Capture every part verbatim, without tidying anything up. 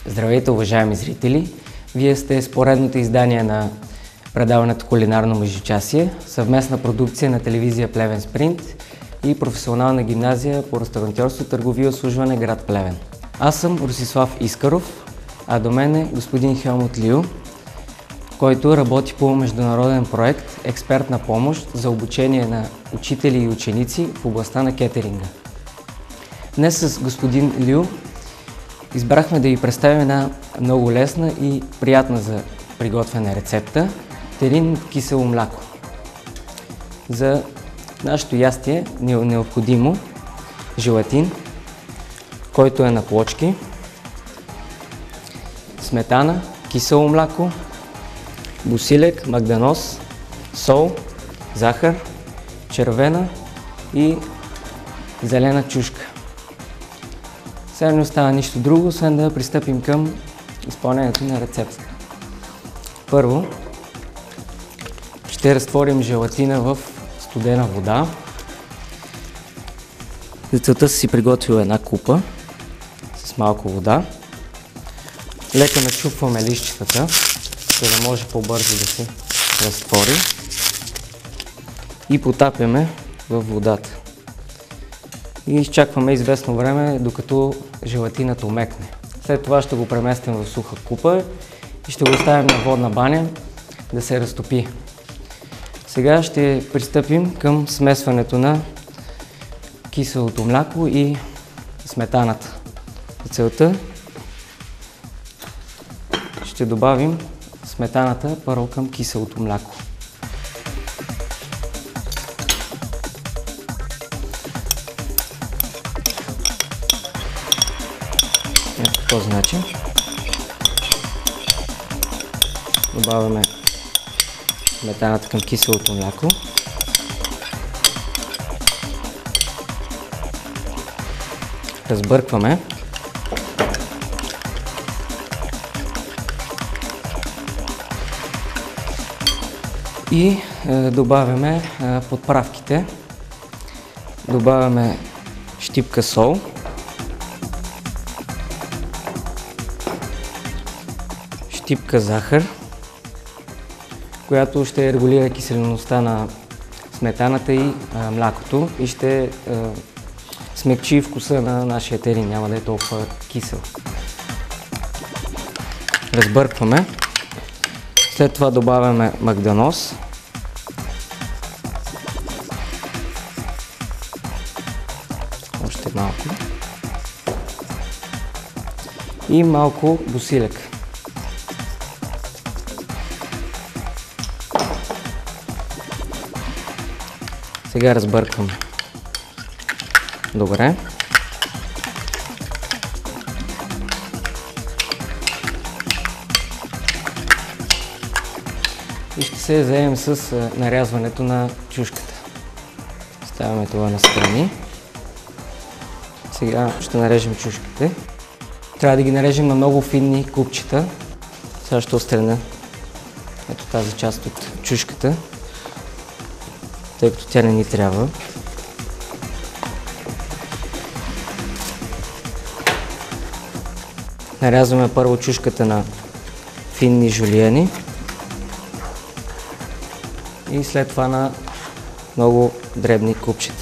Здравейте, уважаеми зрители! Вие сте с поредното издание на предаването Кулинарно междучасие, съвместна продукция на телевизия Плевен Спринт и професионална гимназия по ресторантьорство, търговия и обслужване град Плевен. Аз съм Росислав Искаров, а до мен е господин Хелмут Лиу, който работи по международен проект експертна помощ за обучение на учители и ученици в областта на кетеринга. Днес с господин Лиу избрахме да ви представим една много лесна и приятна за приготвяне рецепта – терин от кисело мляко. За нашето ястие ни е необходимо желатин, който е на плочки, сметана, кисело мляко, босилек, магданоз, сол, захар, червена и зелена чушка. Сега не остава нищо друго, освен да пристъпим към изпълнението на рецепта. Първо ще разтворим желатина в студена вода. За целта си приготвил една купа с малко вода. Леко начупваме листчетата, за да може по-бързо да се разтвори. И потапяме в водата. И изчакваме известно време, докато желатинът омекне. След това ще го преместим в суха купа и ще го оставим на водна баня да се разтопи. Сега ще пристъпим към смесването на киселото мляко и сметаната. За целта ще добавим сметаната първо към киселото мляко. Ето по този начин. Добавяме сметаната към киселото мляко. Разбъркваме. И е, добавяме е, подправките. Добавяме щипка сол. Щипка захар, която ще регулира киселеността на сметаната и а, млякото и ще а, смекчи вкуса на нашия терин, няма да е толкова кисел. Разбъркваме. След това добавяме магданоз. Още малко. И малко босилек. Сега разбъркваме. Добре. И ще се заемем с нарязването на чушката. Ставяме това на страни. Сега ще нарежем чушките. Трябва да ги нарежем на много финни купчета. Сега ще отстраня ето тази част от чушката, тъй като тя не ни трябва. Нарязваме първо чушката на финни жулиени и след това на много дребни купчета.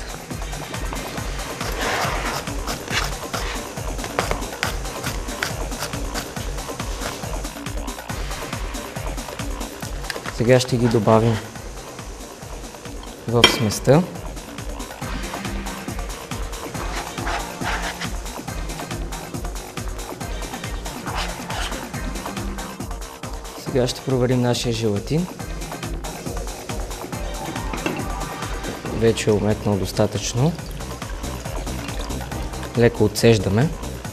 Сега ще ги добавим в сместа. Сега ще проверим нашия желатин. Вече е омекнал достатъчно. Леко отсеждаме.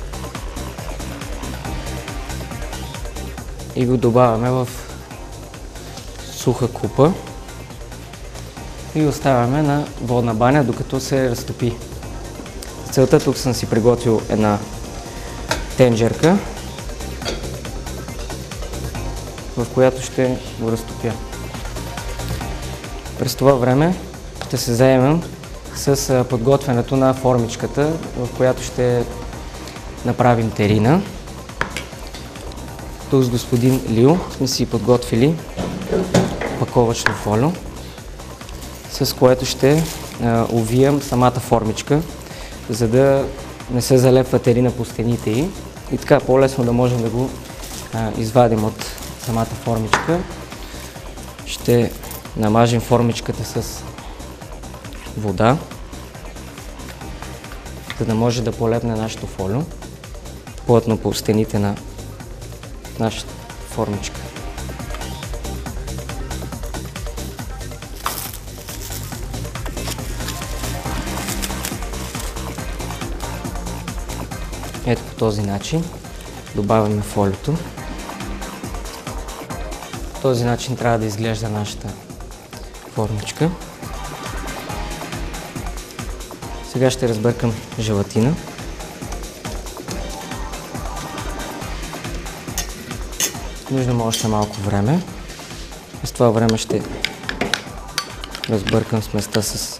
И го добавяме в суха купа. И оставяме на водна баня, докато се разтопи. За целта тук съм си приготвил една тенджерка, в която ще го разтопя. През това време ще се заемем с подготвянето на формичката, в която ще направим терина. Тук с господин Лио сме си подготвили паковъчно фолио, с което ще а, увием самата формичка, за да не се залепва терина по стените й и така по-лесно да можем да го а, извадим от самата формичка. Ще намажем формичката с вода, за да може да полепне нашето фолио плътно по стените на нашата формичка. Ето по този начин добавяме фолиото. По този начин трябва да изглежда нашата формичка. Сега ще разбъркам желатина. Нужно още малко време. С това време ще разбъркам сместа с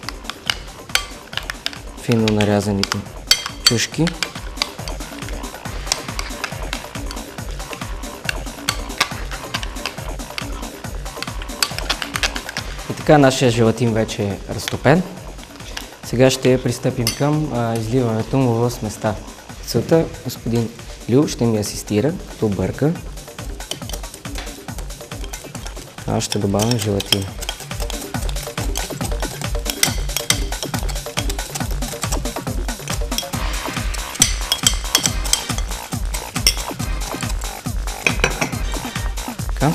финно нарязаните чушки. И така нашия желатин вече е разтопен. Сега ще пристъпим към а, изливането му в сместа. Целта господин Лио ще ми асистира, като бърка. Аз ще добавям желатин. Така.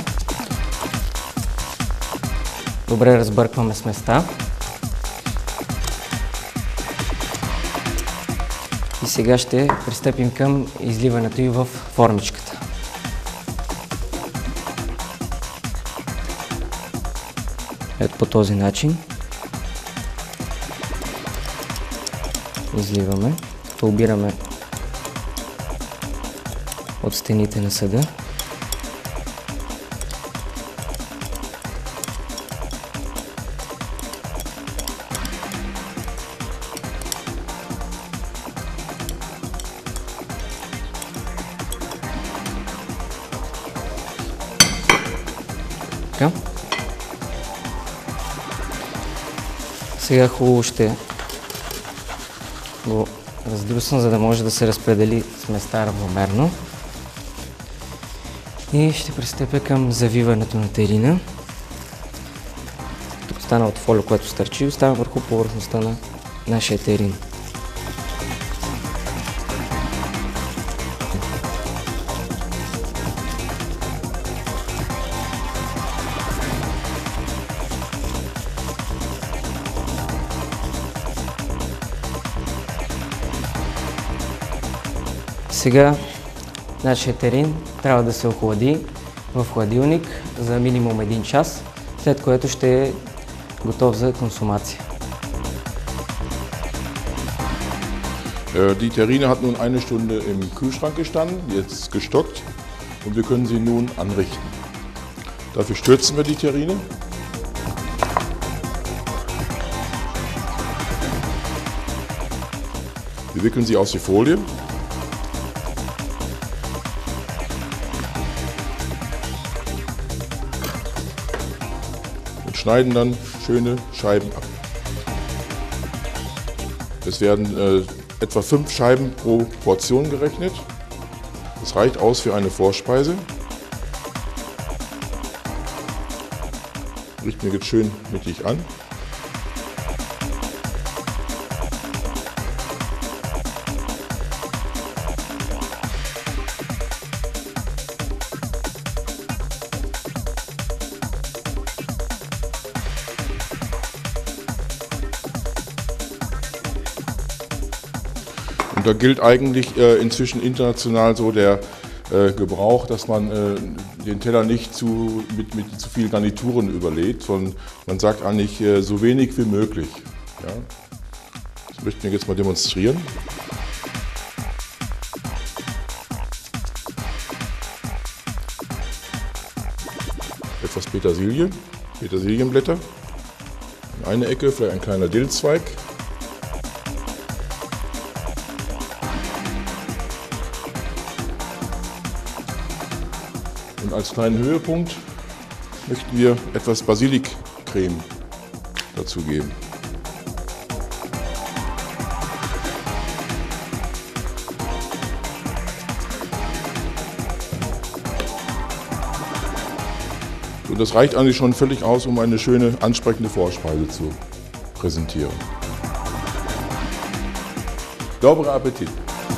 Добре разбъркваме сместа. И сега ще пристъпим към изливането и в формичката. Ето по този начин изливаме, обираме от стените на съда. Така. Сега хубаво ще го раздрусна, за да може да се разпредели сместа равномерно. И ще пристъпя към завиването на терина. Тук остана от фолио, което стърчи, остава върху повърхността на нашия терин. Сега нашия терин трябва да се охлади в хладилник за минимум един час, след което ще е готов за консумация. Die Terrine hat nun eine Stunde im Kühlschrank gestanden, jetzt gestockt und wir können sie nun anrichten. Dafür stürzen wir die Terrine. Wir wickeln sie aus die Folie. Und schneiden dann schöne Scheiben ab. Es werden äh, etwa fünf Scheiben pro Portion gerechnet. Das reicht aus für eine Vorspeise. Richten wir jetzt schön mittig an. Und da gilt eigentlich äh, inzwischen international so der äh, Gebrauch, dass man äh, den Teller nicht zu, mit, mit zu viel Garnituren überlädt, sondern man sagt eigentlich äh, so wenig wie möglich. Ja? Das möchten wir jetzt mal demonstrieren. Etwas Petersilie, Petersilienblätter, in eine Ecke vielleicht ein kleiner Dillzweig. Und als kleinen Höhepunkt möchten wir etwas Basiliccreme dazu geben. Und das reicht eigentlich schon völlig aus, um eine schöne, ansprechende Vorspeise zu präsentieren. Добрый аппетит!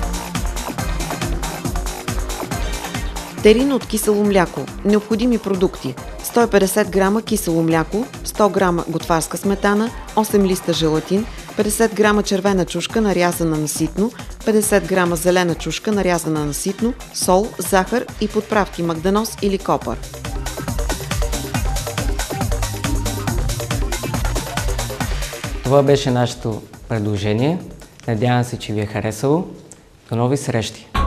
Терин от кисело мляко. Необходими продукти: сто и петдесет грама кисело мляко, сто грама готварска сметана, осем листа желатин, петдесет грама червена чушка нарязана на ситно, петдесет грама зелена чушка нарязана на ситно, сол, захар и подправки магданоз или копър. Това беше нашето предложение. Надявам се, че ви е харесало. До нови срещи!